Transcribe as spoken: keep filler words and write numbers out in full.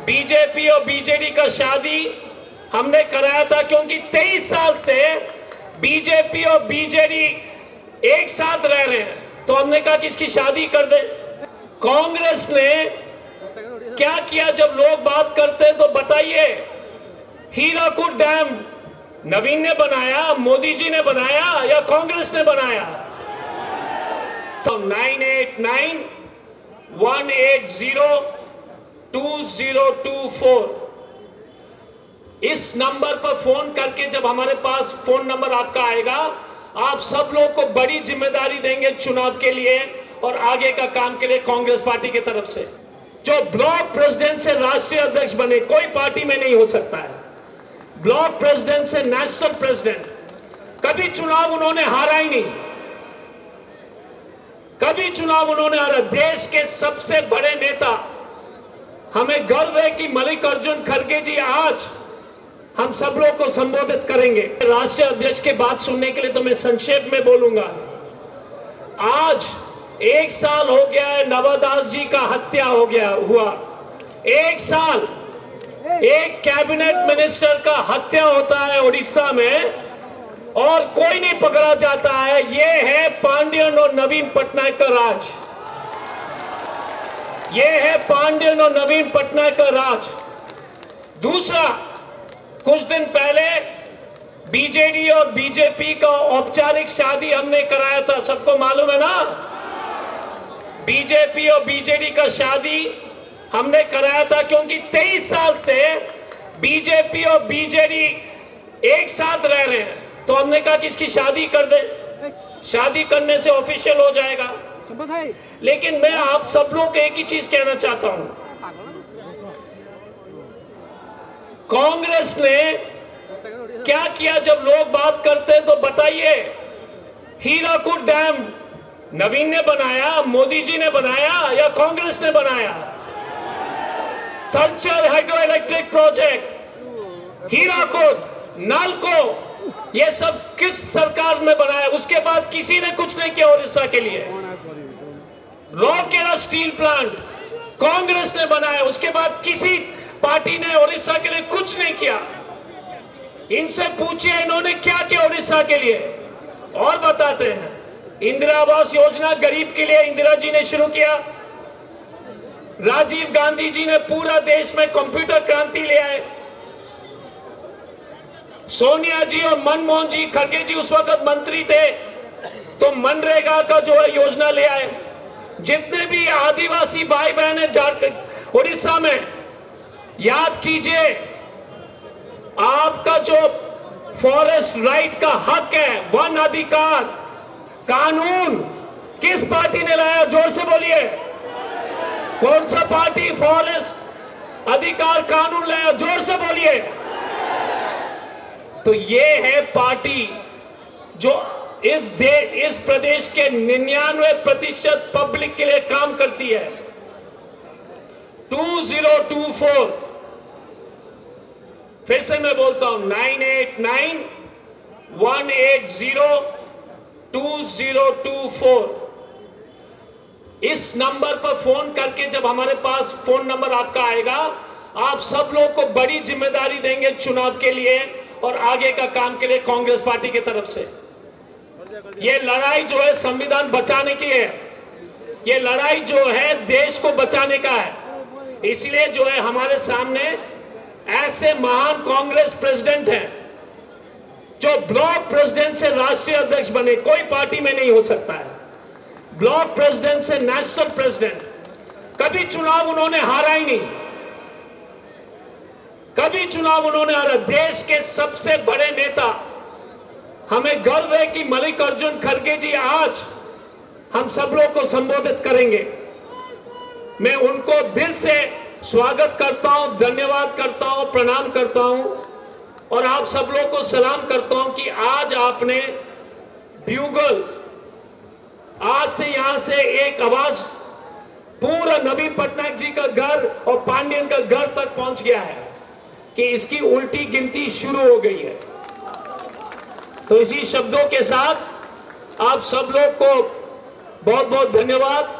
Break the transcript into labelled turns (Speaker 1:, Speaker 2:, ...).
Speaker 1: BJP और BJD का शादी हमने कराया था, क्योंकि तेईस साल से बीजेपी और बीजेडी एक साथ रह रहे हैं, तो हमने कहा कि इसकी शादी कर दे। कांग्रेस ने क्या किया? जब लोग बात करते हैं तो बताइए, हीराकुद डैम नवीन ने बनाया, मोदी जी ने बनाया या कांग्रेस ने बनाया? तो nine eight nine one eight zero two zero two four इस नंबर पर फोन करके, जब हमारे पास फोन नंबर आपका आएगा, आप सब लोग को बड़ी जिम्मेदारी देंगे चुनाव के लिए और आगे का काम के लिए कांग्रेस पार्टी की तरफ से। जो ब्लॉक प्रेसिडेंट से राष्ट्रीय अध्यक्ष बने, कोई पार्टी में नहीं हो सकता है। ब्लॉक प्रेसिडेंट से नेशनल प्रेसिडेंट, कभी चुनाव उन्होंने हारा ही नहीं, कभी चुनाव उन्होंने हारा। देश के सबसे बड़े नेता, हमें गर्व है कि मल्लिकार्जुन खड़गे जी आज हम सब लोग को संबोधित करेंगे। राष्ट्रीय अध्यक्ष की बात सुनने के लिए तो मैं संक्षेप में बोलूंगा। आज एक साल हो गया है नवादास जी का हत्या हो गया हुआ, एक साल एक कैबिनेट मिनिस्टर का हत्या होता है उड़ीसा में और कोई नहीं पकड़ा जाता है। ये है पांडियन और नवीन पटनायक का राज, ये है पांडियन और नवीन पटनायक का राज। दूसरा, कुछ दिन पहले बीजेडी और बीजेपी का औपचारिक शादी हमने कराया था, सबको मालूम है ना? बीजेपी और बीजेडी का शादी हमने कराया था, क्योंकि तेईस साल से बीजेपी और बीजेडी एक साथ रह रहे हैं, तो हमने कहा कि इसकी शादी कर दे। शादी करने से ऑफिशियल हो जाएगा। लेकिन मैं आप सब लोग को एक ही चीज कहना चाहता हूं, कांग्रेस ने क्या किया? जब लोग बात करते हैं तो बताइए, हीराकुद डैम नवीन ने बनाया, मोदी जी ने बनाया या कांग्रेस ने बनाया? Talcher hydro electric project, Hirakud, Nalco, ये सब किस सरकार में बनाया? उसके बाद किसी ने कुछ नहीं किया उड़ीसा के लिए। रौरकेला स्टील प्लांट कांग्रेस ने बनाया, उसके बाद किसी पार्टी ने उड़ीसा के लिए कुछ नहीं किया। इनसे पूछिए इन्होंने क्या किया उड़ीसा के लिए, और बताते हैं। इंदिरा आवास योजना गरीब के लिए इंदिरा जी ने शुरू किया। राजीव गांधी जी ने पूरा देश में कंप्यूटर क्रांति ले आए। सोनिया जी और मनमोहन जी, खड़गे जी उस वक्त मंत्री थे, तो मनरेगा का जो है योजना ले आए। जितने भी आदिवासी भाई बहन है झारखंड उड़ीसा में, याद कीजिए, आपका जो फॉरेस्ट राइट का हक है, वन अधिकार कानून किस पार्टी ने लाया? जोर से बोलिए, कौन सा पार्टी फॉरेस्ट अधिकार कानून लाया? जोर से बोलिए। तो ये है पार्टी जो इस देश, इस प्रदेश के निन्यानवे प्रतिशत पब्लिक के लिए काम करती है। टू जीरो टू फोर, फिर से मैं बोलता हूं, nine eight nine one eight zero two zero two four इस नंबर पर फोन करके, जब हमारे पास फोन नंबर आपका आएगा, आप सब लोग को बड़ी जिम्मेदारी देंगे चुनाव के लिए और आगे का काम के लिए कांग्रेस पार्टी की तरफ से। ये लड़ाई जो है संविधान बचाने की है, ये लड़ाई जो है देश को बचाने का है। इसलिए जो है हमारे सामने ऐसे महान कांग्रेस प्रेसिडेंट हैं जो ब्लॉक प्रेसिडेंट से राष्ट्रीय अध्यक्ष बने, कोई पार्टी में नहीं हो सकता है। ब्लॉक प्रेसिडेंट से नेशनल प्रेसिडेंट, कभी चुनाव उन्होंने हारा ही नहीं, कभी चुनाव उन्होंने हारा। देश के सबसे बड़े नेता, हमें गर्व है कि मल्लिकार्जुन खड़गे जी आज हम सब लोग को संबोधित करेंगे। मैं उनको दिल से स्वागत करता हूं, धन्यवाद करता हूं, प्रणाम करता हूं और आप सब लोग को सलाम करता हूं कि आज आपने ब्यूगल, आज से यहां से एक आवाज पूरा नवीन पटनायक जी का घर और पांडियन का घर तक पहुंच गया है कि इसकी उल्टी गिनती शुरू हो गई है। तो इसी शब्दों के साथ आप सब लोग को बहुत बहुत धन्यवाद।